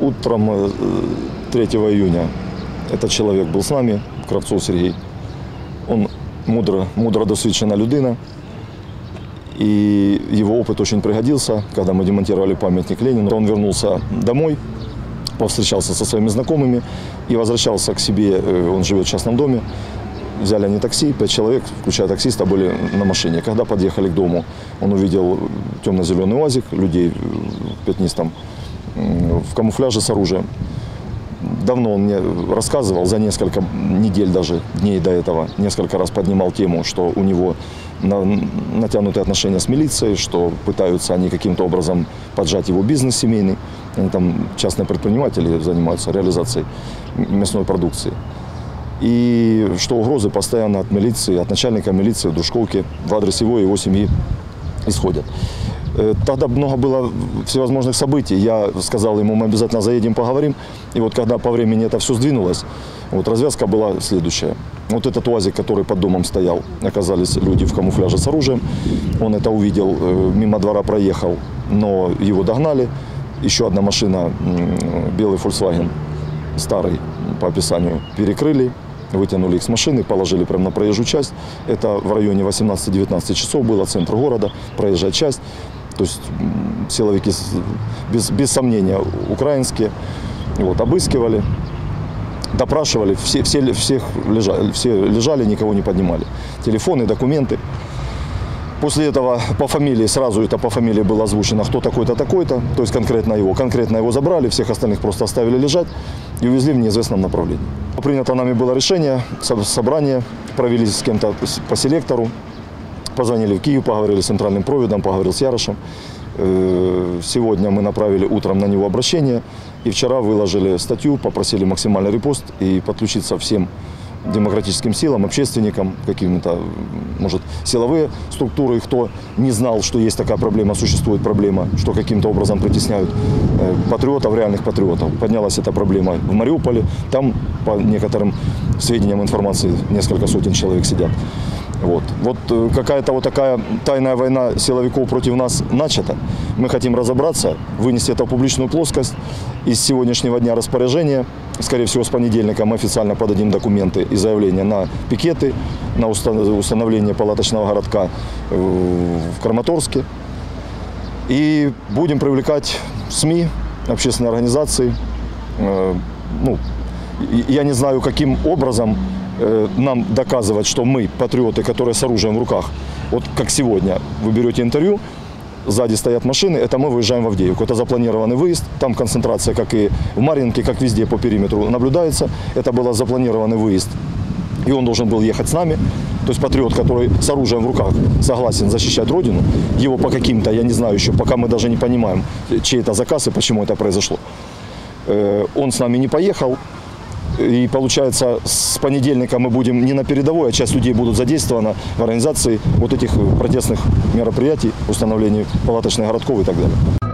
Утром 3 июня этот человек был с нами, Кравцов Сергей. Он мудро досвідчена людина. И его опыт очень пригодился, когда мы демонтировали памятник Ленину. Он вернулся домой, повстречался со своими знакомыми и возвращался к себе. Он живет в частном доме. Взяли они такси, 5 человек, включая таксиста, были на машине. Когда подъехали к дому, он увидел темно-зеленый УАЗик, людей пятнистом, в камуфляже с оружием. Давно он мне рассказывал, за несколько недель, даже дней до этого, несколько раз поднимал тему, что у него натянутые отношения с милицией, что пытаются они каким-то образом поджать его бизнес семейный. Они там частные предприниматели занимаются реализацией мясной продукции. И что угрозы постоянно от милиции, от начальника милиции в Дружковке в адрес его и его семьи исходят. Тогда много было всевозможных событий. Я сказал ему, мы обязательно заедем, поговорим. И вот когда по времени это все сдвинулось, вот развязка была следующая. Вот этот УАЗик, который под домом стоял, оказались люди в камуфляже с оружием. Он это увидел, мимо двора проехал, но его догнали. Еще одна машина, белый Volkswagen, старый по описанию, перекрыли. Вытянули их с машины, положили прямо на проезжую часть. Это в районе 18-19 часов было, центр города, проезжая часть. То есть силовики, без сомнения, украинские. Вот, обыскивали, допрашивали, все лежали, никого не поднимали. Телефоны, документы. После этого по фамилии, сразу это по фамилии было озвучено, кто такой-то, такой-то, то есть конкретно его забрали, всех остальных просто оставили лежать и увезли в неизвестном направлении. Принято нами было решение, собрание, провели с кем-то по селектору, позвонили в Киев, поговорили с центральным проводом, поговорил с Ярошем. Сегодня мы направили утром на него обращение и вчера выложили статью, попросили максимальный репост и подключиться всем демократическим силам, общественникам, какими-то, может, силовые структуры, кто не знал, что есть такая проблема, существует проблема, что каким-то образом притесняют патриотов, реальных патриотов. Поднялась эта проблема в Мариуполе, там, по некоторым сведениям, информации, несколько сотен человек сидят. Вот какая-то вот такая тайная война силовиков против нас начата. Мы хотим разобраться, вынести это в публичную плоскость. Из сегодняшнего дня распоряжения, скорее всего, с понедельника мы официально подадим документы и заявления на пикеты, на установление палаточного городка в Краматорске. И будем привлекать СМИ, общественные организации. Я не знаю, каким образом нам доказывать, что мы, патриоты, которые с оружием в руках, вот как сегодня, вы берете интервью, сзади стоят машины, это мы выезжаем в Авдеевку. Это запланированный выезд, там концентрация, как и в Марьинке, как везде по периметру наблюдается. Это был запланированный выезд, и он должен был ехать с нами. То есть патриот, который с оружием в руках согласен защищать Родину, его по каким-то, я не знаю еще, пока мы даже не понимаем, чей это заказ и почему это произошло. Он с нами не поехал. И получается, с понедельника мы будем не на передовой, а часть людей будут задействованы в организации вот этих протестных мероприятий, установлении палаточных городков и так далее.